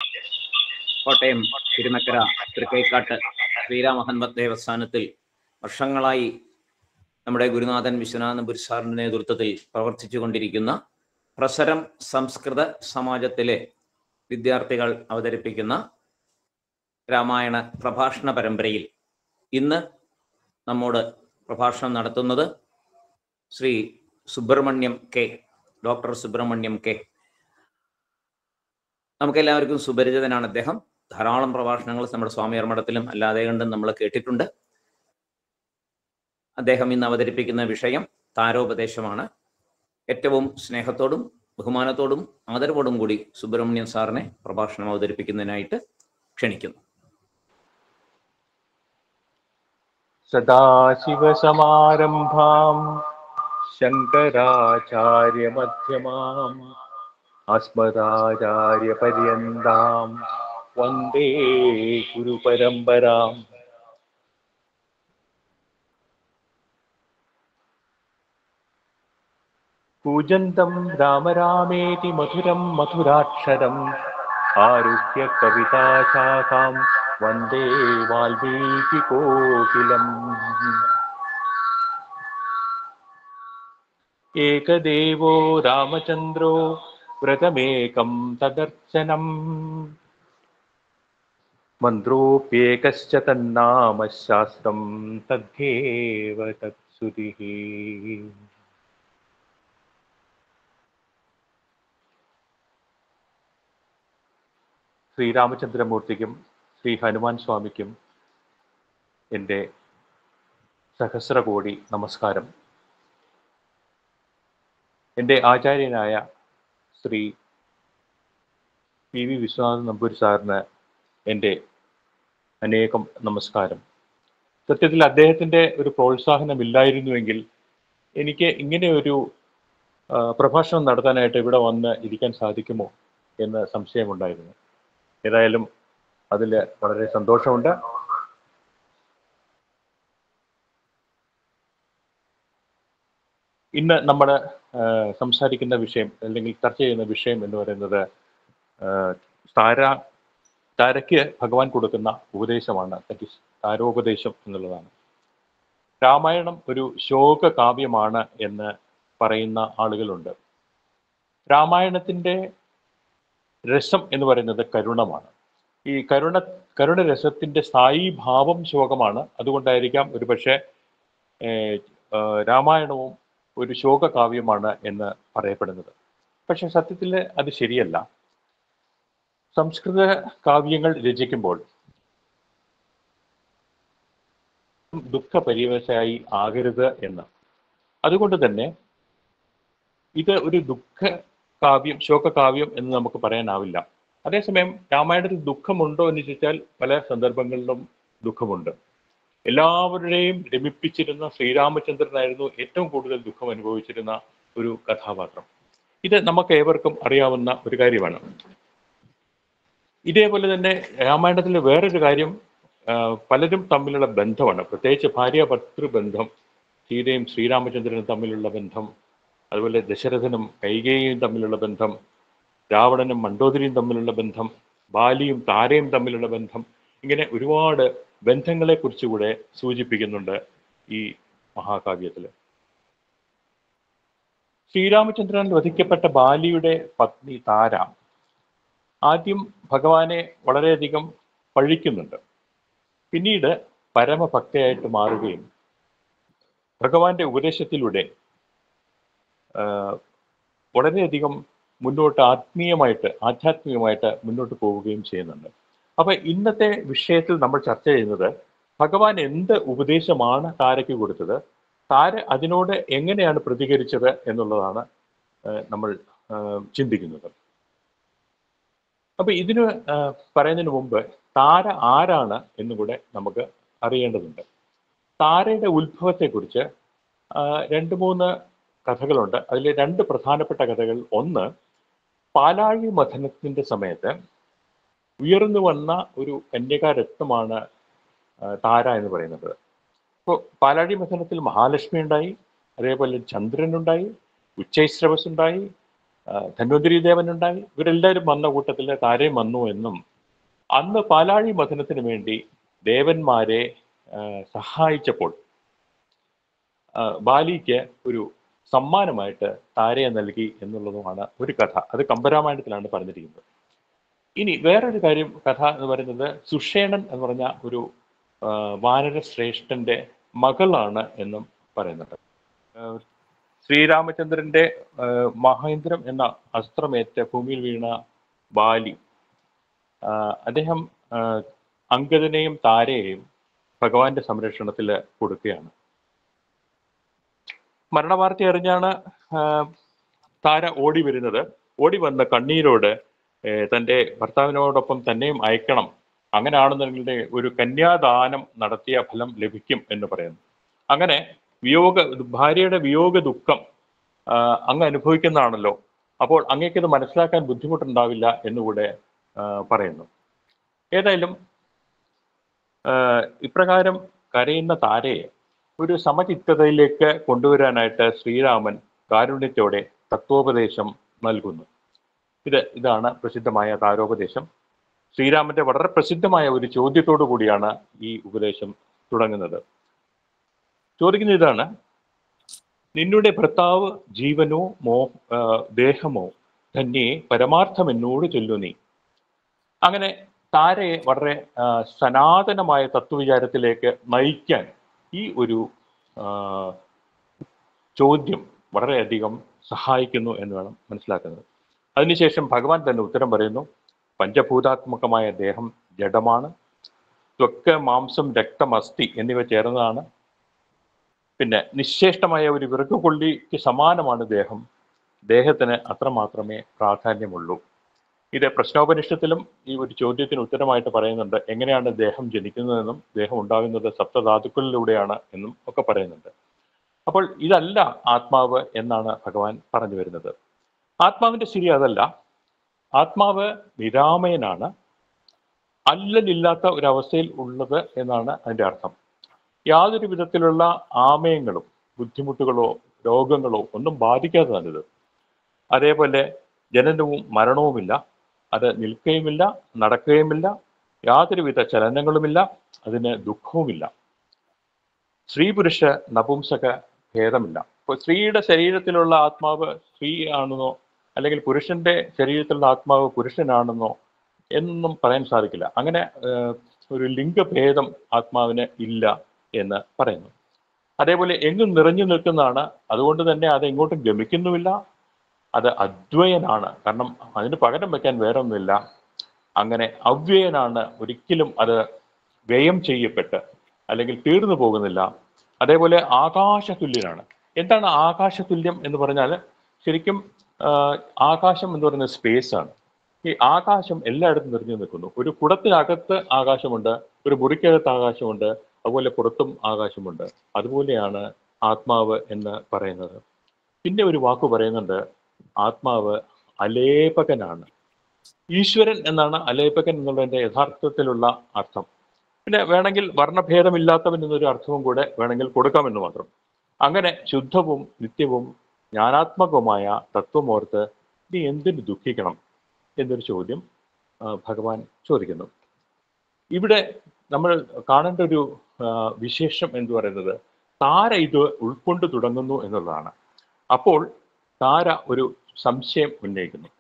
കോട്ടയം തിരുനക്കര തൃക്കൈക്കാട്ട് ശ്രീരാമഹനുമത് ദേവസ്ഥാനത്തിൽ വർഷങ്ങളായി നമ്മുടെ ഗുരുനാഥൻ വിശ്വനാഥപുരി സാറിൻ്റെ നേതൃത്വത്തിൽ പ്രവർത്തിച്ചു കൊണ്ടിരിക്കുന്ന പ്രസരം സംസ്കൃത സമാജത്തിലെ വിദ്യാർത്ഥികൾ അവതരിപ്പിക്കുന്ന രാമായണ പ്രഭാഷണ പരമ്പരയിൽ ഇന്ന് നമ്മോട് പ്രഭാഷണം നടത്തുന്നത് Shri Subrahmanyam K, doctor Subrahmanyam K. നമുക്കെല്ലാവർക്കും സുപരിചിതനാണ് അദ്ദേഹം. ധാരാളം പ്രഭാഷണങ്ങൾ നമ്മുടെ സ്വാമിയാർ മഠത്തിലും അല്ലാതെ കണ്ടും നമ്മൾ കേട്ടിട്ടുണ്ട്. അദ്ദേഹം ഇന്ന് അവതരിപ്പിക്കുന്ന വിഷയം താരോപദേശമാണ്. ഏറ്റവും സ്നേഹത്തോടും ബഹുമാനത്തോടും ആദരവോടും കൂടി സുബ്രഹ്മണ്യം സാറിനെ പ്രഭാഷണം അവതരിപ്പിക്കുന്നതിനായിട്ട് ക്ഷണിക്കുന്നു. സദാശിവസമാരംഭാം ശങ്കരാചാര്യമധ്യമാം അസ്മദാചാര്യപര്യന്താം വന്ദേ ഗുരുപരമ്പരാം. കൂജന്തം രാമ രാമേതി മധുരം മധുരാക്ഷരം ആരുഹ്യ കവിതാശാഖാം വന്ദേ വാൽമീകികോകിലം. ഏകദേവോ രാമചന്ദ്രോ വ്രതമേകം തദർശനം മന്ത്രോപ്യേകശ്ച തന്നാമ ശാസ്ത്രം തദ്ദേവ തത്സുതിഃ. ശ്രീരാമചന്ദ്രമൂർത്തിക്കും ശ്രീ ഹനുമാൻ സ്വാമിക്കും എൻ്റെ സഹസ്രകോടി നമസ്കാരം. എൻ്റെ ആചാര്യനായ ശ്രീ പി വി വിശ്വനാഥൻ നമ്പൂരി സാറിന് എൻ്റെ അനേകം നമസ്കാരം. സത്യത്തിൽ അദ്ദേഹത്തിൻ്റെ ഒരു പ്രോത്സാഹനമില്ലായിരുന്നുവെങ്കിൽ എനിക്ക് ഇങ്ങനെ ഒരു പ്രഭാഷണം നടത്താനായിട്ട് ഇവിടെ വന്ന് ഇരിക്കാൻ സാധിക്കുമോ എന്ന് സംശയമുണ്ടായിരുന്നു. ഏതായാലും അതിൽ വളരെ സന്തോഷമുണ്ട്. ഇന്ന് നമ്മൾ സംസാരിക്കുന്ന വിഷയം അല്ലെങ്കിൽ ചർച്ച ചെയ്യുന്ന വിഷയം എന്ന് പറയുന്നത് താരയ്ക്ക് ഭഗവാൻ കൊടുക്കുന്ന ഉപദേശമാണ്. താരോപദേശം എന്നുള്ളതാണ്. രാമായണം ഒരു ശോക കാവ്യമാണ് എന്ന് പറയുന്ന ആളുകളുണ്ട്. രാമായണത്തിൻ്റെ രസം എന്ന് പറയുന്നത് കരുണമാണ്. ഈ കരുണരസത്തിൻ്റെ സ്ഥായി ഭാവം ശോകമാണ്. അതുകൊണ്ടായിരിക്കാം ഒരുപക്ഷെ രാമായണവും ഒരു ശോകകാവ്യമാണ് എന്ന് പറയപ്പെടുന്നത്. പക്ഷെ സത്യത്തിൽ അത് ശരിയല്ല. സംസ്കൃത കാവ്യങ്ങൾ രചിക്കുമ്പോൾ ദുഃഖപരിവേശയായി ആകരുത് എന്ന്. അതുകൊണ്ട് തന്നെ ഇത് ഒരു ദുഃഖകാവ്യം, ശോകകാവ്യം എന്ന് നമുക്ക് പറയാനാവില്ല. അതേസമയം രാമായണത്തിൽ ദുഃഖമുണ്ടോ എന്ന് ചോദിച്ചാൽ പല സന്ദർഭങ്ങളിലും ദുഃഖമുണ്ട്. എല്ലാവരുടെയും രമിപ്പിച്ചിരുന്ന ശ്രീരാമചന്ദ്രനായിരുന്നു ഏറ്റവും കൂടുതൽ ദുഃഖം അനുഭവിച്ചിരുന്ന ഒരു കഥാപാത്രം. ഇത് നമുക്ക് ഏവർക്കും അറിയാവുന്ന ഒരു കാര്യമാണ്. ഇതേപോലെ തന്നെ രാമായണത്തിലെ വേറൊരു കാര്യം പലരും തമ്മിലുള്ള ബന്ധമാണ്. പ്രത്യേകിച്ച് ഭാര്യ-ഭർതൃബന്ധം, സീതയും ശ്രീരാമചന്ദ്രനും തമ്മിലുള്ള ബന്ധം, അതുപോലെ ദശരഥനും കൈകേയിയും തമ്മിലുള്ള ബന്ധം, രാവണനും മണ്ഡോദരിയും തമ്മിലുള്ള ബന്ധം, ബാലിയും താരയും തമ്മിലുള്ള ബന്ധം, ഇങ്ങനെ ഒരുപാട് ബന്ധങ്ങളെ കുറിച്ചുകൂടെ സൂചിപ്പിക്കുന്നുണ്ട് ഈ മഹാകാവ്യത്തിൽ. ശ്രീരാമചന്ദ്രൻ വധിക്കപ്പെട്ട ബാലിയുടെ പത്നി താര ആദ്യം ഭഗവാനെ വളരെയധികം പഴിക്കുന്നുണ്ട്. പിന്നീട് പരമഭക്തയായിട്ട് മാറുകയും ഭഗവാന്റെ ഉപദേശത്തിലൂടെ വളരെയധികം മുന്നോട്ട് ആധ്യാത്മികമായിട്ട് മുന്നോട്ട് പോവുകയും ചെയ്യുന്നുണ്ട്. അപ്പൊ ഇന്നത്തെ വിഷയത്തിൽ നമ്മൾ ചർച്ച ചെയ്യുന്നത് ഭഗവാൻ എന്ത് ഉപദേശമാണ് താരയ്ക്ക് കൊടുത്തത്, താര അതിനോട് എങ്ങനെയാണ് പ്രതികരിച്ചത് എന്നുള്ളതാണ് നമ്മൾ ചിന്തിക്കുന്നത്. അപ്പൊ ഇതിന് പറയുന്നതിന് മുമ്പ് താര ആരാണ് എന്നുകൂടെ നമുക്ക് അറിയേണ്ടതുണ്ട്. താരയുടെ ഉത്ഭവത്തെക്കുറിച്ച് 2-3 കഥകളുണ്ട്. അതിൽ 2 പ്രധാനപ്പെട്ട കഥകൾ. ഒന്ന്, പാലാഴി മഥനത്തിന്റെ സമയത്ത് ഉയർന്നു വന്ന ഒരു കന്യകാരത്നമാണ് താര എന്ന് പറയുന്നത്. അപ്പോൾ പാലാഴി മഥനത്തിൽ മഹാലക്ഷ്മി ഉണ്ടായി, അതേപോലെ ചന്ദ്രനുണ്ടായി, ഉച്ചൈശ്രവസ് ഉണ്ടായി, ധന്വന്തരി ദേവനുണ്ടായി. ഇവരെല്ലാവരും വന്ന കൂട്ടത്തിൽ താരയും വന്നു എന്നും അന്ന് പാലാഴി മഥനത്തിന് വേണ്ടി ദേവന്മാരെ സഹായിച്ചപ്പോൾ ബാലിക്ക് ഒരു സമ്മാനമായിട്ട് താരയെ നൽകി എന്നുള്ളതുമാണ് ഒരു കഥ. അത് കമ്പരാമായണത്തിലാണ് പറഞ്ഞിരിക്കുന്നത്. ഇനി വേറൊരു കഥ എന്ന് പറയുന്നത് സുഷേണൻ എന്ന് പറഞ്ഞ ഒരു വാനരശ്രേഷ്ഠന്റെ മകളാണ് എന്നും പറയുന്നുണ്ട്. ശ്രീരാമചന്ദ്രന്റെ മഹേന്ദ്രം എന്ന അസ്ത്രമേറ്റ് ഭൂമിയിൽ വീണ ബാലി അദ്ദേഹം അങ്കദനെയും താരയെയും ഭഗവാന്റെ സംരക്ഷണത്തിൽ കൊടുക്കുകയാണ്. മരണവാർത്ത അറിഞ്ഞാണ് താര ഓടി വരുന്നത്. ഓടി വന്ന കണ്ണീരോട് തൻ്റെ ഭർത്താവിനോടൊപ്പം തന്നെയും അയക്കണം, അങ്ങനെയാണെന്നുണ്ടെങ്കിൽ ഒരു കന്യാദാനം നടത്തിയ ഫലം ലഭിക്കും എന്ന് പറയുന്നു. അങ്ങനെ ഭാര്യയുടെ വിയോഗ ദുഃഖം അങ്ങ് അനുഭവിക്കുന്നതാണല്ലോ, അപ്പോൾ അങ്ങേക്കത് മനസ്സിലാക്കാൻ ബുദ്ധിമുട്ടുണ്ടാവില്ല എന്നുകൂടെ പറയുന്നു. ഏതായാലും ഇപ്രകാരം കരയുന്ന താരയെ ഒരു സമചിത്തതയിലേക്ക് കൊണ്ടുവരാനായിട്ട് ശ്രീരാമൻ കാരുണ്യത്തോടെ തത്വോപദേശം നൽകുന്നു. ഇതാണ് പ്രസിദ്ധമായ താരോപദേശം. ശ്രീരാമന്റെ വളരെ പ്രസിദ്ധമായ ഒരു ചോദ്യത്തോടു കൂടിയാണ് ഈ ഉപദേശം തുടങ്ങുന്നത്. ചോദിക്കുന്നത് ഇതാണ്: നിന്നുടെ ഭർത്താവ് ജീവനോ ദേഹമോ ധന്യേ പരമാർത്ഥം എന്നോട് ചൊല്ലു നീ. അങ്ങനെ താരയെ വളരെ സനാതനമായ തത്വവിചാരത്തിലേക്ക് നയിക്കാൻ ഈ ഒരു ചോദ്യം വളരെയധികം സഹായിക്കുന്നു എന്ന് വേണം മനസ്സിലാക്കുന്നത്. അതിനുശേഷം ഭഗവാൻ തന്നെ ഉത്തരം പറയുന്നു. പഞ്ചഭൂതാത്മകമായ ദേഹം ജഡമാണ്. ത്വക്ക്, മാംസം, രക്തം, അസ്ഥി എന്നിവ ചേർന്നതാണ്. പിന്നെ നിശ്ചേഷ്ടമായ ഒരു വിറകുകൊള്ളിക്ക് സമാനമാണ് ദേഹം. ദേഹത്തിന് അത്രമാത്രമേ പ്രാധാന്യമുള്ളൂ. ഇത് പ്രശ്നോപനിഷത്തിലും ഈ ഒരു ചോദ്യത്തിന് ഉത്തരമായിട്ട് പറയുന്നുണ്ട്. എങ്ങനെയാണ് ദേഹം ജനിക്കുന്നതെന്നും ദേഹം ഉണ്ടാകുന്നത് സപ്തധാതുക്കളിലൂടെയാണ് എന്നും ഒക്കെ പറയുന്നുണ്ട്. അപ്പോൾ ഇതല്ല ആത്മാവ് എന്നാണ് ഭഗവാൻ പറഞ്ഞു വരുന്നത്. ആത്മാവിന്റെ സ്ഥിതി അതല്ല. ആത്മാവ് നിരാമയനാണ്, അല്ലലില്ലാത്ത ഒരവസ്ഥയിൽ ഉള്ളത് എന്നാണ് അതിൻ്റെ അർത്ഥം. യാതൊരു വിധത്തിലുള്ള ആമയങ്ങളും ബുദ്ധിമുട്ടുകളോ രോഗങ്ങളോ ഒന്നും ബാധിക്കാത്തതാണിത്. അതേപോലെ ജനനവും മരണവുമില്ല, അത് നിൽക്കുകയുമില്ല, നടക്കുകയുമില്ല, യാതൊരുവിധ ചലനങ്ങളുമില്ല, അതിന് ദുഃഖവുമില്ല. സ്ത്രീ പുരുഷ നപുംസക ഭേദമില്ല. ഇപ്പോൾ സ്ത്രീയുടെ ശരീരത്തിലുള്ള ആത്മാവ് സ്ത്രീ ആണെന്നോ അല്ലെങ്കിൽ പുരുഷന്റെ ശരീരത്തിലുള്ള ആത്മാവ് പുരുഷനാണെന്നോ എന്നൊന്നും പറയാൻ സാധിക്കില്ല. അങ്ങനെ ഒരു ലിംഗഭേദം ആത്മാവിന് ഇല്ല എന്ന് പറയുന്നു. അതേപോലെ എങ്ങും നിറഞ്ഞു നിൽക്കുന്നതാണ്, അതുകൊണ്ട് തന്നെ അത് എങ്ങോട്ടും ഗമിക്കുന്നുമില്ല. അത് അദ്വയനാണ്, കാരണം അതിന് പകരം വെക്കാൻ വേറെ ഒന്നുമില്ല. അങ്ങനെ അവ്യയനാണ്, ഒരിക്കലും അത് വ്യയം ചെയ്യപ്പെട്ട് അല്ലെങ്കിൽ തീർന്നു പോകുന്നില്ല. അതേപോലെ ആകാശതുല്യനാണ്. എന്താണ് ആകാശതുല്യം എന്ന് പറഞ്ഞാൽ, ശരിക്കും ആകാശം എന്ന് പറയുന്നത് സ്പേസ് ആണ്. ഈ ആകാശം എല്ലായിടത്തും നിറഞ്ഞു നിൽക്കുന്നു. ഒരു കുടത്തിനകത്ത് ആകാശമുണ്ട്, ഒരു മുറിക്കകത്ത് ആകാശമുണ്ട്, അതുപോലെ പുറത്തും ആകാശമുണ്ട്. അതുപോലെയാണ് ആത്മാവ് എന്ന് പറയുന്നത്. പിന്നെ ഒരു വാക്ക് പറയുന്നുണ്ട്, ആത്മാവ് അലേപകനാണ്. ഈശ്വരൻ എന്നാണ് അലേപകൻ എന്നുള്ളതിൻ്റെ യഥാർത്ഥത്തിലുള്ള അർത്ഥം. പിന്നെ വേണമെങ്കിൽ വർണ്ണഭേദമില്ലാത്തവൻ എന്നൊരു അർത്ഥവും കൂടെ വേണമെങ്കിൽ കൊടുക്കാമെന്ന് മാത്രം. അങ്ങനെ ശുദ്ധവും നിത്യവും ജ്ഞാനാത്മകവുമായ തത്വമോർത്ത് നീ എന്തിനു ദുഃഖിക്കണം എന്നൊരു ചോദ്യം ഭഗവാൻ ചോദിക്കുന്നു. ഇവിടെ നമ്മൾ കാണേണ്ട ഒരു വിശേഷം എന്ന് പറയുന്നത്, താര ഇത് ഉൾക്കൊണ്ട് തുടങ്ങുന്നു എന്നുള്ളതാണ്. അപ്പോൾ താര ഒരു സംശയം ഉന്നയിക്കുന്നു.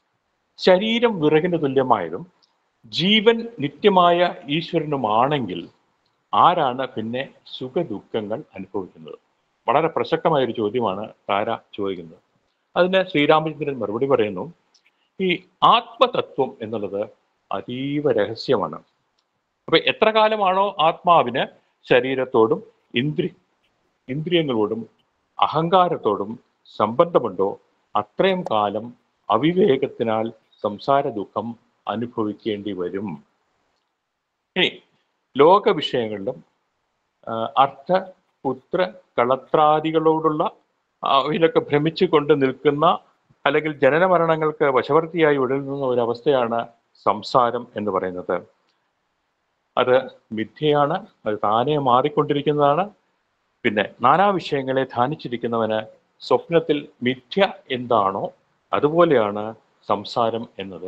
ശരീരം വിറകിന് തുല്യമായതും ജീവൻ നിത്യമായ ഈശ്വരനുമാണെങ്കിൽ ആരാണ് പിന്നെ സുഖദുഃഖങ്ങൾ അനുഭവിക്കുന്നത്? വളരെ പ്രസക്തമായൊരു ചോദ്യമാണ് താര ചോദിക്കുന്നത്. അതിന് ശ്രീരാമചന്ദ്രൻ മറുപടി പറയുന്നു, ഈ ആത്മതത്വം എന്നുള്ളത് അതീവ രഹസ്യമാണ്. അപ്പൊ എത്ര കാലമാണോ ആത്മാവിന് ശരീരത്തോടും ഇന്ദ്രിയങ്ങളോടും അഹങ്കാരത്തോടും സംബന്ധമുണ്ടോ അത്രയും കാലം അവിവേകത്തിനാൽ സംസാര ദുഃഖം അനുഭവിക്കേണ്ടി വരും. ഇനി ലോക വിഷയങ്ങളിലും അർത്ഥ പുത്ര കളത്രാദികളോടുള്ള അവയിലൊക്കെ ഭ്രമിച്ചു കൊണ്ട് നിൽക്കുന്ന അല്ലെങ്കിൽ ജനന മരണങ്ങൾക്ക് വശവർത്തിയായി ഉഴലുന്ന ഒരവസ്ഥയാണ് സംസാരം എന്ന് പറയുന്നത്. അത് മിഥ്യയാണ്, അത് താനെ മാറിക്കൊണ്ടിരിക്കുന്നതാണ്. പിന്നെ നാനാ വിഷയങ്ങളെ ധ്യാനിച്ചിരിക്കുന്നവന് സ്വപ്നത്തിൽ മിഥ്യ എന്താണോ അതുപോലെയാണ് സംസാരം എന്നത്.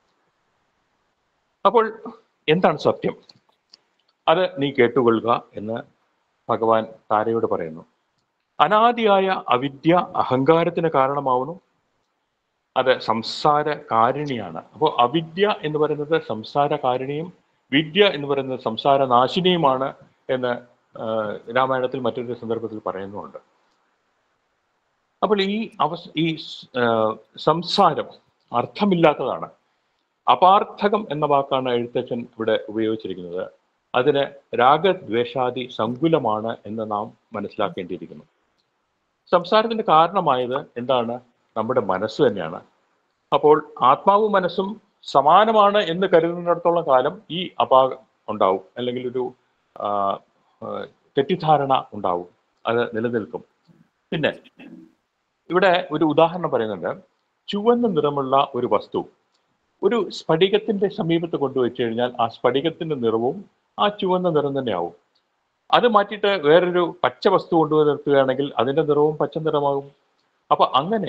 അപ്പോൾ എന്താണ് സത്യം? അത് നീ കേട്ടുകൊള്ളുക എന്ന് ഭഗവാൻ താരയോട് പറയുന്നു. അനാദിയായ അവിദ്യ അഹങ്കാരത്തിന് കാരണമാവുന്നു. അത് സംസാര കാരിണിയാണ്. അപ്പോൾ അവിദ്യ എന്ന് പറയുന്നത് സംസാര കാരിണിയും വിദ്യ എന്ന് പറയുന്നത് സംസാര നാശിനിയുമാണ് എന്ന് രാമായണത്തിൽ മറ്റൊരു സന്ദർഭത്തിൽ പറയുന്നുണ്ട്. അപ്പോൾ ഈ സംസാരം അർത്ഥമില്ലാത്തതാണ്. അപാർത്ഥകം എന്ന വാക്കാണ് എഴുത്തച്ഛൻ ഇവിടെ ഉപയോഗിച്ചിരിക്കുന്നത്. അതിന് രാഗദ്വേഷാദി സങ്കുലമാണ് എന്ന് നാം മനസ്സിലാക്കേണ്ടിയിരിക്കുന്നു. സംസാരത്തിന് കാരണമായത് എന്താണ്? നമ്മുടെ മനസ്സ് തന്നെയാണ്. അപ്പോൾ ആത്മാവും മനസ്സും സമാനമാണ് എന്ന് കരുതുന്നിടത്തോളം കാലം ഈ അപാകം ഉണ്ടാവും, അല്ലെങ്കിൽ ഒരു തെറ്റിദ്ധാരണ ഉണ്ടാവും, അത് നിലനിൽക്കും. പിന്നെ ഇവിടെ ഒരു ഉദാഹരണം പറയുന്നുണ്ട്. ചുവന്ന നിറമുള്ള ഒരു വസ്തു ഒരു സ്ഫടികത്തിന്റെ സമീപത്ത് കൊണ്ടുവച്ചു കഴിഞ്ഞാൽ ആ സ്ഫടികത്തിന്റെ നിറവും ആ ചുവന്ന നിറം തന്നെയാവും. അത് മാറ്റിയിട്ട് വേറൊരു പച്ച വസ്തു കൊണ്ടുവന്ന് നിർത്തുകയാണെങ്കിൽ അതിന്റെ നിറവും പച്ച നിറമാകും. അപ്പൊ അങ്ങനെ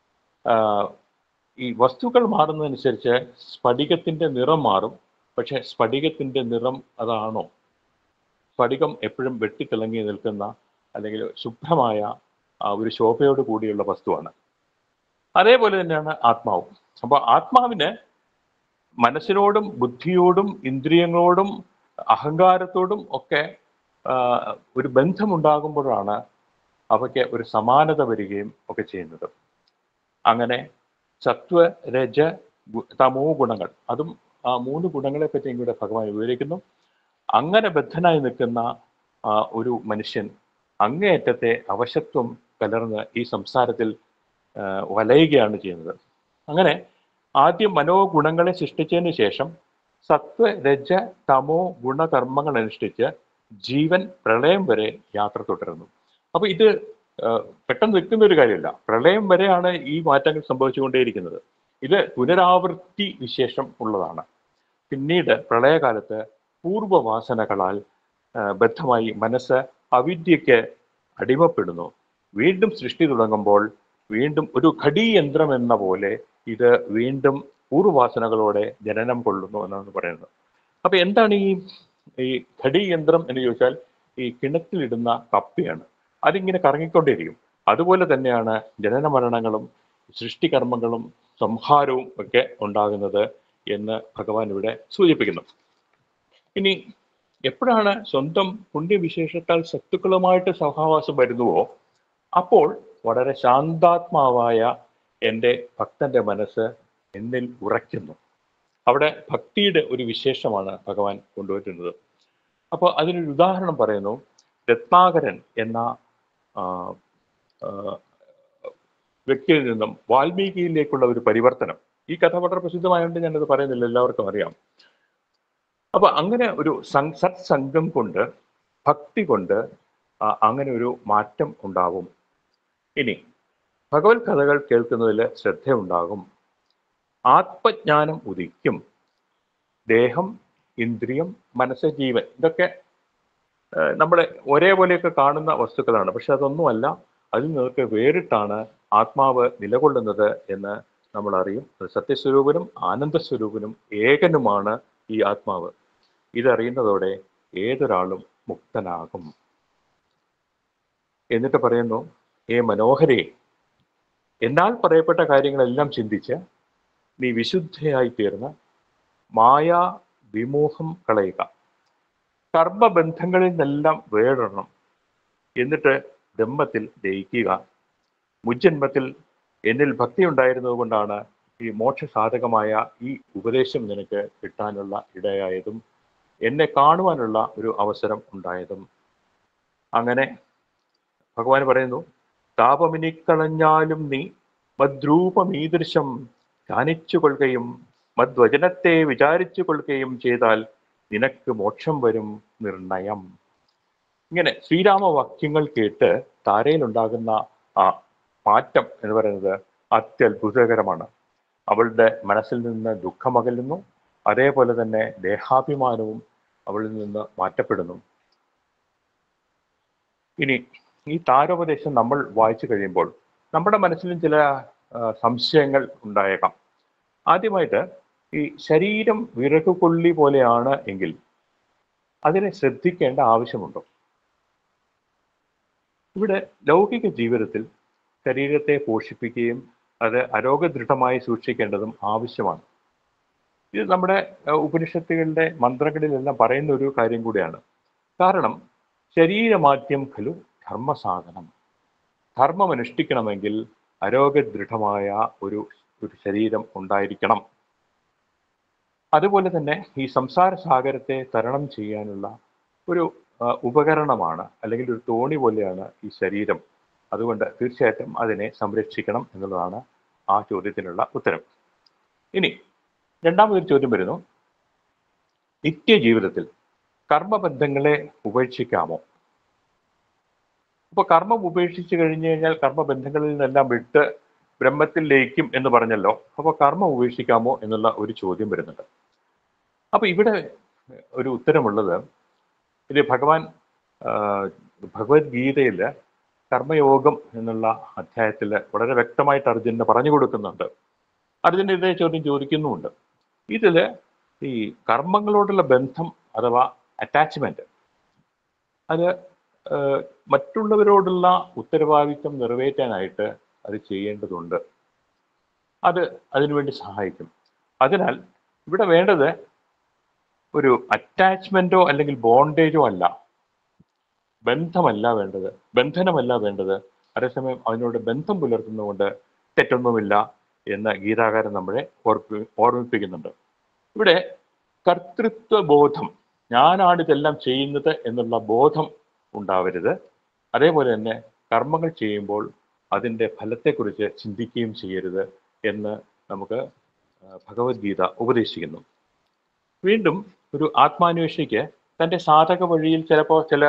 ഈ വസ്തുക്കൾ മാറുന്നതനുസരിച്ച് സ്ഫടികത്തിന്റെ നിറം മാറും. പക്ഷെ സ്ഫടികത്തിന്റെ നിറം അതാണോ? സ്ഫടികം എപ്പോഴും വെട്ടിത്തിളങ്ങി നിൽക്കുന്ന അല്ലെങ്കിൽ ശുഭ്രമായ ഒരു ശോഭയോട് കൂടിയുള്ള വസ്തുവാണ്. അതേപോലെ തന്നെയാണ് ആത്മാവും. അപ്പൊ ആത്മാവിന് മനസ്സിനോടും ബുദ്ധിയോടും ഇന്ദ്രിയങ്ങളോടും അഹങ്കാരത്തോടും ഒക്കെ ഒരു ബന്ധമുണ്ടാകുമ്പോഴാണ് അവയ്ക്ക് ഒരു സമാനത വരികയും ഒക്കെ ചെയ്യുന്നത്. അങ്ങനെ സത്വ രജ തമോ ഗുണങ്ങൾ, അതും ആ 3 ഗുണങ്ങളെ പറ്റി ഇവിടെ ഭഗവാൻ വിവരിക്കുന്നു. അങ്ങനെ ബദ്ധനായി നിൽക്കുന്ന ഒരു മനുഷ്യൻ അങ്ങേയറ്റത്തെ അവശത്വം കലർന്ന് ഈ സംസാരത്തിൽ വലയുകയാണ് ചെയ്യുന്നത്. അങ്ങനെ ആദ്യം മനോഗുണങ്ങളെ സൃഷ്ടിച്ചതിന് ശേഷം സത്വ രജ തമോ ഗുണകർമ്മങ്ങൾ അനുഷ്ഠിച്ച് ജീവൻ പ്രളയം വരെ യാത്ര തുടരുന്നു. അപ്പൊ ഇത് പെട്ടെന്ന് നിൽക്കുന്ന ഒരു കാര്യമല്ല. പ്രളയം വരെയാണ് ഈ മാറ്റങ്ങൾ സംഭവിച്ചുകൊണ്ടേയിരിക്കുന്നത്. ഇത് പുനരാവൃത്തി വിശേഷം ഉള്ളതാണ്. പിന്നീട് പ്രളയകാലത്ത് പൂർവവാസനകളാൽ ബദ്ധമായി മനസ്സ് അവിദ്യക്ക് അടിമപ്പെടുന്നു. വീണ്ടും സൃഷ്ടി തുടങ്ങുമ്പോൾ വീണ്ടും ഒരു ഘടീയന്ത്രം എന്ന പോലെ ഇത് വീണ്ടും പൂർവവാസനകളോടെ ജനനം കൊള്ളുന്നു എന്നാണ് പറയുന്നത്. അപ്പൊ എന്താണ് ഈ ഘടീയന്ത്രം എന്ന് ചോദിച്ചാൽ ഈ കിണറ്റിലിടുന്ന കപ്പിയാണ്. അതിങ്ങനെ കറങ്ങിക്കൊണ്ടേയിരിക്കും. അതുപോലെ തന്നെയാണ് ജനന മരണങ്ങളും സൃഷ്ടികർമ്മങ്ങളും സംഹാരവും ഒക്കെ ഉണ്ടാകുന്നത് എന്ന് ഭഗവാൻ ഇവിടെ സൂചിപ്പിക്കുന്നു. ഇനി എപ്പോഴാണ് സ്വന്തം പുണ്യവിശേഷത്താൽ സത്തുക്കളുമായിട്ട് സഹവാസം വരുന്നുവോ അപ്പോൾ വളരെ ശാന്താത്മാവായ എൻ്റെ ഭക്തന്റെ മനസ്സ് എന്നിൽ ഉറയ്ക്കുന്നു. അവിടെ ഭക്തിയുടെ ഒരു വിശേഷമാണ് ഭഗവാൻ കൊണ്ടുവരുന്നത്. അപ്പോൾ അതിനൊരു ഉദാഹരണം പറയുന്നു. രത്നാകരൻ എന്ന വ്യക്തിയിൽ നിന്നും വാൽമീകിയിലേക്കുള്ള ഒരു പരിവർത്തനം. ഈ കഥ വളരെ പ്രസിദ്ധമായതുകൊണ്ട് ഞാനത് പറയുന്നില്ല, എല്ലാവർക്കും അറിയാം. അപ്പൊ അങ്ങനെ ഒരു സത്സംഗം കൊണ്ട്, ഭക്തി കൊണ്ട് അങ്ങനെ ഒരു മാറ്റം ഉണ്ടാവും. ഇനി ഭഗവത് കഥകൾ കേൾക്കുന്നതിൽ ശ്രദ്ധയുണ്ടാകും. ആത്മജ്ഞാനം ഉദിക്കും. ദേഹം, ഇന്ദ്രിയം, മനസ്സ്, ജീവൻ ഇതൊക്കെ നമ്മളെ ഒരേപോലെയൊക്കെ കാണുന്ന വസ്തുക്കളാണ്. പക്ഷെ അതൊന്നുമല്ല. അതിൽ നിന്നൊക്കെ വേറിട്ടാണ് ആത്മാവ് നിലകൊള്ളുന്നത് എന്ന് നമ്മൾ അറിയും. സത്യസ്വരൂപനും ആനന്ദസ്വരൂപനും ഏകനുമാണ് ഈ ആത്മാവ്. ഇതറിയുന്നതോടെ ഏതൊരാളും മുക്തനാകും. എന്നിട്ട് പറയുന്നു, മനോഹരേ, എന്നാൽ പറയപ്പെട്ട കാര്യങ്ങളെല്ലാം ചിന്തിച്ച് നീ വിശുദ്ധയായി തീർന്ന് മായാ വിമോഹം കളയുക. കർമ്മബന്ധങ്ങളിൽ നിന്നെല്ലാം വേറിടണം. എന്നിട്ട് ബ്രഹ്മത്തിൽ ലയിക്കുക. മുജ്ജന്മത്തിൽ എന്നിൽ ഭക്തി ഉണ്ടായിരുന്നത് കൊണ്ടാണ് ഈ മോക്ഷസാധകമായ ഈ ഉപദേശം നിനക്ക് കിട്ടാനുള്ള ഇടയായതും എന്നെ കാണുവാനുള്ള ഒരു അവസരം ഉണ്ടായതും. അങ്ങനെ ഭഗവാൻ പറയുന്നു, താപമിനിക്കളഞ്ഞാലും നീ മദ്രൂപമീദൃശം ധ്യാനിച്ചു കൊള്ളുകയും മദ്വചനത്തെ വിചാരിച്ചു കൊള്ളുകയും ചെയ്താൽ നിനക്ക് മോക്ഷം വരും നിർണയം. ഇങ്ങനെ ശ്രീരാമവാക്യങ്ങൾ കേട്ട് താരയിലുണ്ടാകുന്ന ആ മാറ്റം എന്ന് പറയുന്നത് അത്യത്ഭുതകരമാണ്. അവളുടെ മനസ്സിൽ നിന്ന് ദുഃഖമകലുന്നു. അതേപോലെ തന്നെ ദേഹാഭിമാനവും അവളിൽ നിന്ന് മാറ്റപ്പെടുന്നു. ഇനി ഈ താരോപദേശം നമ്മൾ വായിച്ചു കഴിയുമ്പോൾ നമ്മുടെ മനസ്സിലും ചില സംശയങ്ങൾ ഉണ്ടായേക്കാം. ആദ്യമായിട്ട്, ഈ ശരീരം വിറകുകൊള്ളി പോലെയാണ് എങ്കിൽ അതിനെ ശ്രദ്ധിക്കേണ്ട ആവശ്യമുണ്ടോ? ഇവിടെ ലൗകിക ജീവിതത്തിൽ ശരീരത്തെ പോഷിപ്പിക്കുകയും അത് ആരോഗ്യദൃഢമായി സൂക്ഷിക്കേണ്ടതും ആവശ്യമാണ്. ഇത് നമ്മുടെ ഉപനിഷത്തുകളുടെ മന്ത്രങ്ങളിലെല്ലാം പറയുന്ന ഒരു കാര്യം കൂടിയാണ്. കാരണം ശരീരമാദ്യം ഖലു ധർമ്മസാധനം. ധർമ്മം അനുഷ്ഠിക്കണമെങ്കിൽ ആരോഗ്യദൃഢമായ ഒരു ശരീരം ഉണ്ടായിരിക്കണം. അതുപോലെ തന്നെ ഈ സംസാര സാഗരത്തെ തരണം ചെയ്യാനുള്ള ഒരു ഉപകരണമാണ്, അല്ലെങ്കിൽ ഒരു തോണി പോലെയാണ് ഈ ശരീരം. അതുകൊണ്ട് തീർച്ചയായിട്ടും അതിനെ സംരക്ഷിക്കണം എന്നുള്ളതാണ് ആ ചോദ്യത്തിനുള്ള ഉത്തരം. ഇനി രണ്ടാമതൊരു ചോദ്യം വരുന്നു, നിത്യജീവിതത്തിൽ കർമ്മബന്ധങ്ങളെ ഉപേക്ഷിക്കാമോ? അപ്പോൾ കർമ്മം ഉപേക്ഷിച്ച് കഴിഞ്ഞു കഴിഞ്ഞാൽ കർമ്മബന്ധങ്ങളിൽ നിന്നെല്ലാം വിട്ട് ബ്രഹ്മത്തിൽ ലയിക്കും എന്ന് പറഞ്ഞല്ലോ. അപ്പോൾ കർമ്മം ഉപേക്ഷിക്കാമോ എന്നുള്ള ഒരു ചോദ്യം വരുന്നുണ്ട്. അപ്പൊ ഇവിടെ ഒരു ഉത്തരമുള്ളത്, ഇത് ഭഗവത്ഗീതയിൽ കർമ്മയോഗം എന്നുള്ള അധ്യായത്തിൽ വളരെ വ്യക്തമായിട്ട് അർജുനന് പറഞ്ഞു കൊടുക്കുന്നുണ്ട്. അർജുനൻ ഇതേ ചോദ്യം ചോദിക്കുന്നുമുണ്ട്. ഇതിൽ ഈ കർമ്മങ്ങളോടുള്ള ബന്ധം അഥവാ അറ്റാച്ച്മെന്റ്, അത് മറ്റുള്ളവരോടുള്ള ഉത്തരവാദിത്വം നിറവേറ്റാനായിട്ട് അത് ചെയ്യേണ്ടതുണ്ട്. അത് അതിനുവേണ്ടി സഹായിക്കും. അതിനാൽ ഇവിടെ വേണ്ടത് ഒരു അറ്റാച്ച്മെന്റോ അല്ലെങ്കിൽ ബോണ്ടേജോ അല്ല, ബന്ധമല്ല വേണ്ടത്, ബന്ധനമല്ല വേണ്ടത്. അതേസമയം അതിനോട് ബന്ധം പുലർത്തുന്നതുകൊണ്ട് തെറ്റൊന്നുമില്ല എന്ന് ഗീതാകാരൻ നമ്മളെ ഓർമ്മിപ്പിക്കുന്നുണ്ട്. ഇവിടെ കർത്തൃത്വ ബോധം, ഞാനാണ് ഇതെല്ലാം ചെയ്യുന്നത് എന്നുള്ള ബോധം ഉണ്ടാവരുത്. അതേപോലെ തന്നെ കർമ്മങ്ങൾ ചെയ്യുമ്പോൾ അതിൻ്റെ ഫലത്തെക്കുറിച്ച് ചിന്തിക്കുകയും ചെയ്യരുത് എന്ന് നമുക്ക് ഭഗവത്ഗീത ഉപദേശിക്കുന്നു. വീണ്ടും ഒരു ആത്മാന്വേഷിക്ക് തൻ്റെ സാധക വഴിയിൽ ചിലപ്പോൾ ചില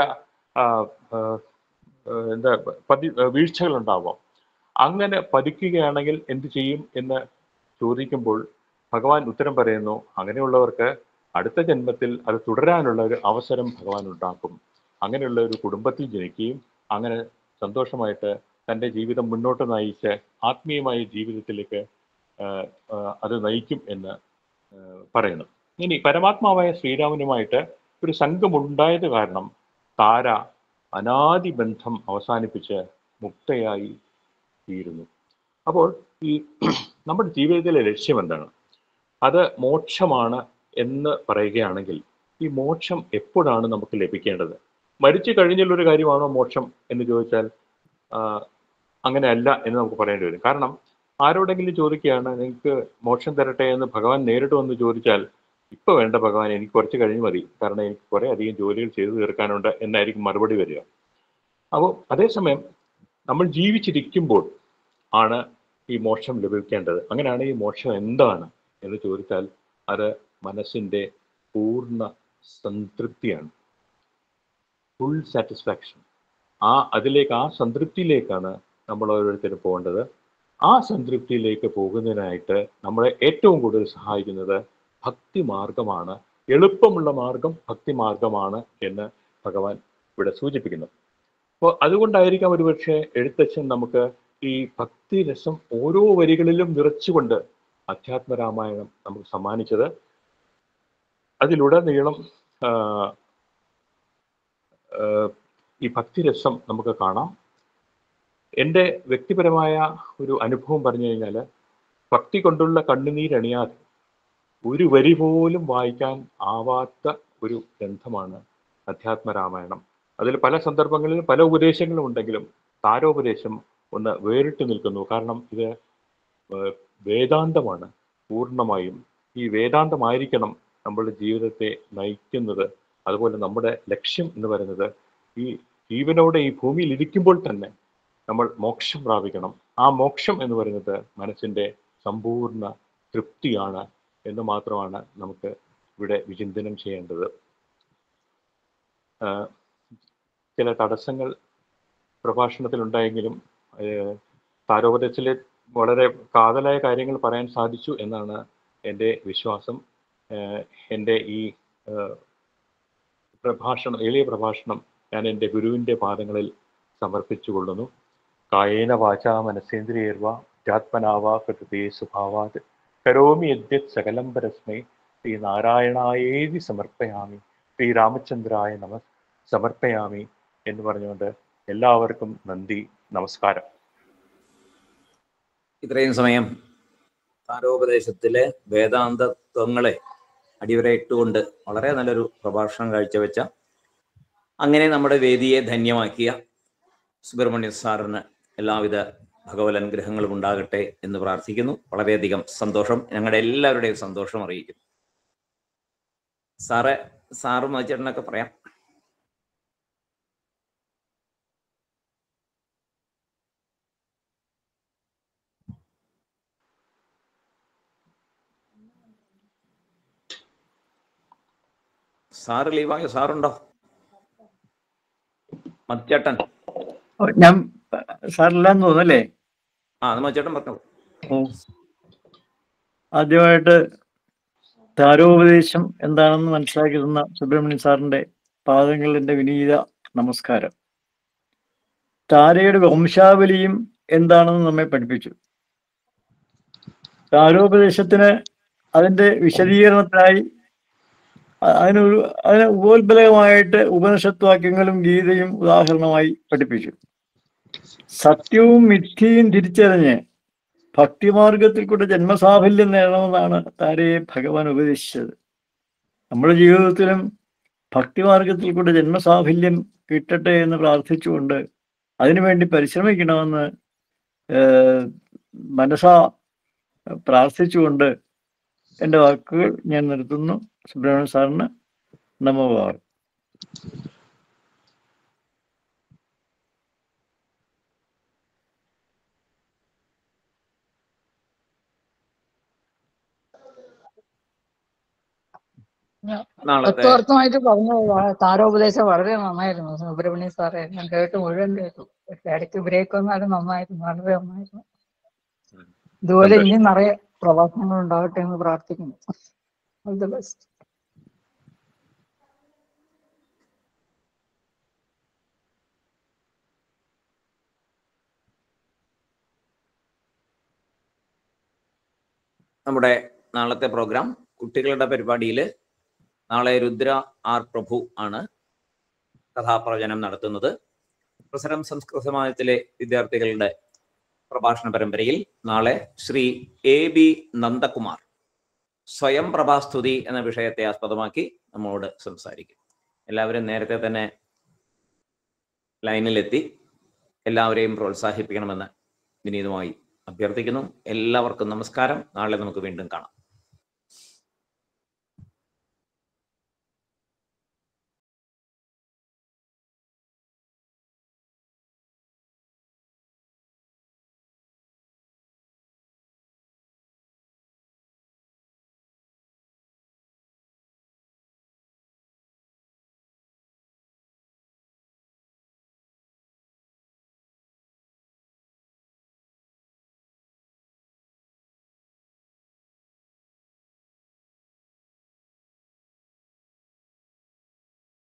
വീഴ്ചകൾ ഉണ്ടാവാം. അങ്ങനെ പതിക്കുകയാണെങ്കിൽ എന്ത് ചെയ്യും എന്ന് ചോദിക്കുമ്പോൾ ഭഗവാൻ ഉത്തരം പറയുന്നു, അങ്ങനെയുള്ളവർക്ക് അടുത്ത ജന്മത്തിൽ അത് തുടരാനുള്ള ഒരു അവസരം ഭഗവാൻ ഉണ്ടാക്കും. അങ്ങനെയുള്ള ഒരു കുടുംബത്തിൽ ജനിക്കുകയും അങ്ങനെ സന്തോഷമായിട്ട് തൻ്റെ ജീവിതം മുന്നോട്ട് നയിച്ച് ആത്മീയമായ ജീവിതത്തിലേക്ക് അത് നയിക്കും എന്ന് പറയുന്നു. ഇനി പരമാത്മാവായ ശ്രീരാമനുമായിട്ട് ഒരു സംഘമുണ്ടായത് കാരണം താര അനാദി ബന്ധം അവസാനിപ്പിച്ച് മുക്തയായി തീരുന്നു. അപ്പോൾ ഈ നമ്മുടെ ജീവിതത്തിലെ ലക്ഷ്യം എന്താണ്? അത് മോക്ഷമാണ് എന്ന് പറയുകയാണെങ്കിൽ ഈ മോക്ഷം എപ്പോഴാണ് നമുക്ക് ലഭിക്കേണ്ടത്? മരിച്ചു കഴിഞ്ഞുള്ളൊരു കാര്യമാണോ മോക്ഷം എന്ന് ചോദിച്ചാൽ അങ്ങനെയല്ല എന്ന് നമുക്ക് പറയേണ്ടി വരും. കാരണം ആരോടെങ്കിലും ചോദിക്കുകയാണ്, നിങ്ങൾക്ക് മോക്ഷം തരട്ടെ എന്ന് ഭഗവാൻ നേരിട്ട് വന്ന് ചോദിച്ചാൽ, ഇപ്പൊ വേണ്ട ഭഗവാൻ, എനിക്ക് കുറച്ച് കഴിഞ്ഞ് മതി, കാരണം എനിക്ക് കുറെ അധികം ജോലികൾ ചെയ്തു തീർക്കാനുണ്ട് എന്നായിരിക്കും മറുപടി വരിക. അപ്പോൾ അതേസമയം നമ്മൾ ജീവിച്ചിരിക്കുമ്പോൾ ആണ് ഈ മോക്ഷം ലഭിക്കേണ്ടത്. അങ്ങനെയാണ് ഈ മോക്ഷം എന്താണ് എന്ന് ചോദിച്ചാൽ അത് മനസ്സിൻ്റെ പൂർണ്ണ സംതൃപ്തിയാണ്, ഫുൾ സാറ്റിസ്ഫാക്ഷൻ. ആ സംതൃപ്തിയിലേക്കാണ് നമ്മൾ ഓരോരുത്തരും പോകേണ്ടത്. ആ സംതൃപ്തിയിലേക്ക് പോകുന്നതിനായിട്ട് നമ്മളെ ഏറ്റവും കൂടുതൽ സഹായിക്കുന്നത് ഭക്തി മാർഗമാണ്. എളുപ്പമുള്ള മാർഗം ഭക്തി മാർഗമാണ് എന്ന് ഭഗവാൻ ഇവിടെ സൂചിപ്പിക്കുന്നു. അപ്പോൾ അതുകൊണ്ടായിരിക്കാം ഒരുപക്ഷെ എഴുത്തച്ഛൻ നമുക്ക് ഈ ഭക്തിരസം ഓരോ വരികളിലും നിറച്ചുകൊണ്ട് അധ്യാത്മരാമായണം നമുക്ക് സമ്മാനിച്ചത്. അതിലുടനീളം ഈ ഭക്തിരസം നമുക്ക് കാണാം. എൻ്റെ വ്യക്തിപരമായ ഒരു അനുഭവം പറഞ്ഞു കഴിഞ്ഞാൽ, ഭക്തി കൊണ്ടുള്ള കണ്ണുനീരണിയാതെ ഒരു വരി പോലും വായിക്കാൻ ആവാത്ത ഒരു ഗ്രന്ഥമാണ് അധ്യാത്മരാമായണം. അതിൽ പല സന്ദർഭങ്ങളിലും പല ഉപദേശങ്ങളും ഉണ്ടെങ്കിലും താരോപദേശം ഒന്ന് വേറിട്ട് നിൽക്കുന്നു. കാരണം ഇത് വേദാന്തമാണ് പൂർണ്ണമായും. ഈ വേദാന്തമായിരിക്കണം നമ്മളുടെ ജീവിതത്തെ നയിക്കുന്നത്. അതുപോലെ നമ്മുടെ ലക്ഷ്യം എന്ന് പറയുന്നത് ഈ ജീവനോടെ ഈ ഭൂമിയിൽ ഇരിക്കുമ്പോൾ തന്നെ നമ്മൾ മോക്ഷം പ്രാപിക്കണം. ആ മോക്ഷം എന്ന് പറയുന്നത് മനസ്സിൻ്റെ സമ്പൂർണ്ണ തൃപ്തിയാണ് എന്ന് മാത്രമാണ് നമുക്ക് ഇവിടെ വിചിന്തനം ചെയ്യേണ്ടത്. ചില തടസ്സങ്ങൾ പ്രഭാഷണത്തിലുണ്ടായെങ്കിലും താരോപദേശത്തിൽ വളരെ കാതലായ കാര്യങ്ങൾ പറയാൻ സാധിച്ചു എന്നാണ് എൻ്റെ വിശ്വാസം. എൻ്റെ ഈ എളിയ പ്രഭാഷണം ഞാൻ എൻ്റെ ഗുരുവിൻ്റെ പാദങ്ങളിൽ സമർപ്പിച്ചു കൊള്ളുന്നു. കായേന വാചാ മനസേന്ദ്രിയേർവ ധ്യാത്മനാവാ പ്രകൃതേ സ്വഭാവാത് കരോമി യദ്യത് സകലം പരസ്മൈ ശ്രീ നാരായണായേതി സമർപ്പയാമി, ശ്രീ രാമചന്ദ്രായ സമർപ്പയാമി എന്ന് പറഞ്ഞുകൊണ്ട് എല്ലാവർക്കും നന്ദി, നമസ്കാരം. ഇത്രയും സമയം താരോപദേശത്തിലെ വേദാന്തത്വങ്ങളെ അടിവരയിട്ടുകൊണ്ട് വളരെ നല്ലൊരു പ്രഭാഷണം കാഴ്ചവെച്ച, അങ്ങനെ നമ്മുടെ വേദിയെ ധന്യമാക്കിയ സുബ്രഹ്മണ്യ സാറിന് എല്ലാവിധ ഭഗവത് അനുഗ്രഹങ്ങളും ഉണ്ടാകട്ടെ എന്ന് പ്രാർത്ഥിക്കുന്നു. വളരെയധികം സന്തോഷം, ഞങ്ങളുടെ എല്ലാവരുടെയും സന്തോഷം അറിയിക്കുന്നു. സാറും ചേട്ടനൊക്കെ പറയാം. സാറ് ലീവായോ? സാറുണ്ടോ? മച്ചേട്ടൻ ഞാൻ സാറില്ലാന്ന് തോന്നല്ലേ? മച്ചേട്ടൻ പറഞ്ഞോളൂ. ആദ്യമായിട്ട് താരോപദേശം എന്താണെന്ന് മനസ്സിലാക്കി തന്ന സുബ്രഹ്മണ്യൻ സാറിന്റെ പാദങ്ങളിൽ എൻ്റെ വിനീത നമസ്കാരം. താരയുടെ വംശാവലിയും എന്താണെന്ന് നമ്മെ പഠിപ്പിച്ചു. താരോപദേശത്തിന് അതിൻ്റെ വിശദീകരണത്തിനായി അതിന് ഉപോത്ബലകമായിട്ട് ഉപനിഷത്ത് വാക്യങ്ങളും ഗീതയും ഉദാഹരണമായി പഠിപ്പിച്ചു. സത്യവും മിഥ്യയും തിരിച്ചറിഞ്ഞ് ഭക്തിമാർഗത്തിൽ കൂടെ ജന്മസാഫല്യം നേടണമെന്നാണ് താരയെ ഭഗവാൻ ഉപദേശിച്ചത്. നമ്മുടെ ജീവിതത്തിലും ഭക്തിമാർഗത്തിൽ കൂടെ ജന്മസാഫല്യം കിട്ടട്ടെ എന്ന് പ്രാർത്ഥിച്ചുകൊണ്ട് അതിനുവേണ്ടി പരിശ്രമിക്കണമെന്ന് മനസാ പ്രാർത്ഥിച്ചുകൊണ്ട് എൻ്റെ വാക്കുകൾ ഞാൻ നിർത്തുന്നു. സുബ്രഹ്മണ്യൻ സാറിന് നമോവാർ. തത്വാർത്ഥമായിട്ട് പറഞ്ഞു. താരോപദേശം വളരെ നന്നായിരുന്നു സുബ്രഹ്മണ്യൻ സാറേ. ഞാൻ മുഴുവൻ കേട്ടു. ഇടയ്ക്ക് ബ്രേക്ക് വന്നാലും നന്നായിരുന്നു, വളരെ നന്നായിരുന്നു. ഇതുപോലെ ഇനി നിറയെ പ്രഭാഷണങ്ങൾ ഉണ്ടാകട്ടെ എന്ന് പ്രാർത്ഥിക്കുന്നു. All the best. നമ്മുടെ നാളത്തെ പ്രോഗ്രാം കുട്ടികളുടെ പരിപാടിയിൽ നാളെ രുദ്ര ആർ പ്രഭു ആണ് കഥാപ്രവചനം നടത്തുന്നത്. പ്രസരം സംസ്കൃത സമാജത്തിലെ വിദ്യാർത്ഥികളുടെ പ്രഭാഷണ പരമ്പരയിൽ നാളെ ശ്രീ AB നന്ദകുമാർ സ്വയം പ്രഭാസ്തുതി എന്ന വിഷയത്തെ ആസ്പദമാക്കി നമ്മോട് സംസാരിക്കും. എല്ലാവരും നേരത്തെ തന്നെ ലൈനിലെത്തി എല്ലാവരെയും പ്രോത്സാഹിപ്പിക്കണമെന്ന് വിനീതമായി അഭ്യർത്ഥിക്കുന്നു. എല്ലാവർക്കും നമസ്കാരം. നാളെ നമുക്ക് വീണ്ടും കാണാം.